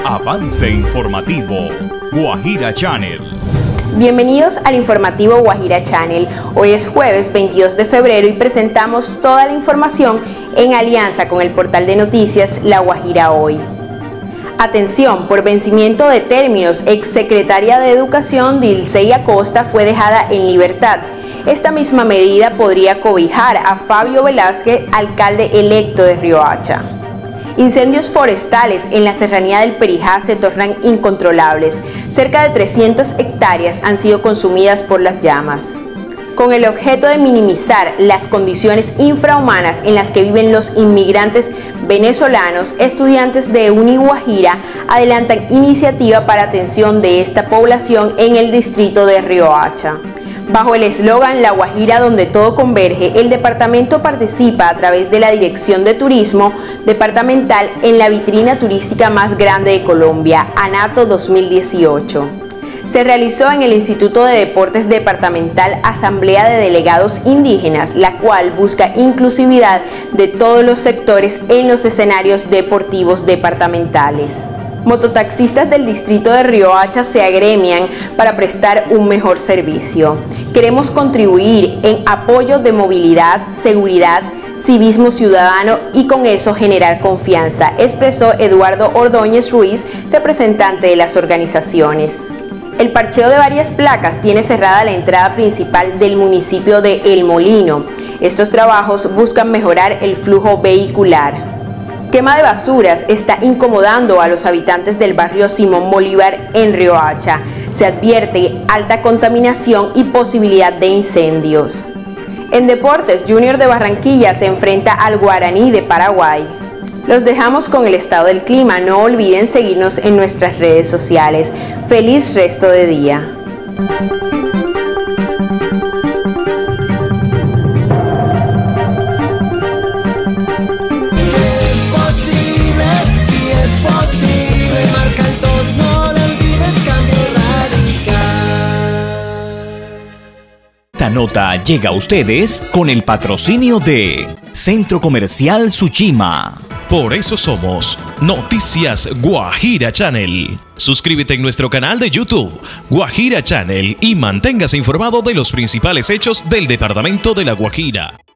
Avance informativo, Guajira Channel. Bienvenidos al informativo Guajira Channel. Hoy es jueves 22 de febrero y presentamos toda la información en alianza con el portal de noticias La Guajira Hoy. Atención, por vencimiento de términos, exsecretaria de Educación Dilcey Acosta fue dejada en libertad. Esta misma medida podría cobijar a Fabio Velázquez, alcalde electo de Riohacha. Incendios forestales en la serranía del Perijá se tornan incontrolables. Cerca de 300 hectáreas han sido consumidas por las llamas. Con el objeto de minimizar las condiciones infrahumanas en las que viven los inmigrantes venezolanos, estudiantes de Uniguajira adelantan iniciativa para atención de esta población en el distrito de Riohacha. Bajo el eslogan La Guajira donde todo converge, el departamento participa a través de la Dirección de Turismo Departamental en la vitrina turística más grande de Colombia, ANATO 2018. Se realizó en el Instituto de Deportes Departamental Asamblea de Delegados Indígenas, la cual busca inclusividad de todos los sectores en los escenarios deportivos departamentales. Mototaxistas del distrito de Riohacha se agremian para prestar un mejor servicio. Queremos contribuir en apoyo de movilidad, seguridad, civismo ciudadano y con eso generar confianza, expresó Eduardo Ordóñez Ruiz, representante de las organizaciones. El parcheo de varias placas tiene cerrada la entrada principal del municipio de El Molino. Estos trabajos buscan mejorar el flujo vehicular. Quema de basuras está incomodando a los habitantes del barrio Simón Bolívar en Riohacha. Se advierte alta contaminación y posibilidad de incendios. En deportes, Junior de Barranquilla se enfrenta al Guaraní de Paraguay. Los dejamos con el estado del clima. No olviden seguirnos en nuestras redes sociales. Feliz resto de día. Esta nota llega a ustedes con el patrocinio de Centro Comercial Suchima. Por eso somos Noticias Guajira Channel. Suscríbete en nuestro canal de YouTube, Guajira Channel, y manténgase informado de los principales hechos del departamento de La Guajira.